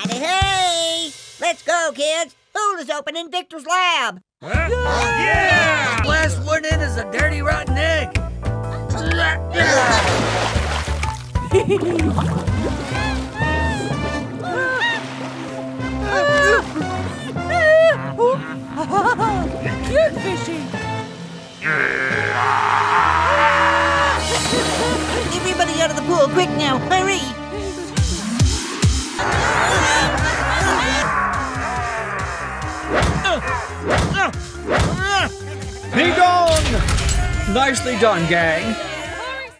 Hey! Let's go, kids! Food is open in Victor's lab! Huh? Yeah! Last one in is a dirty, rotten egg. Cute fishy. Everybody out of the pool, quick now! Hurry! Be gone! Nicely done, gang.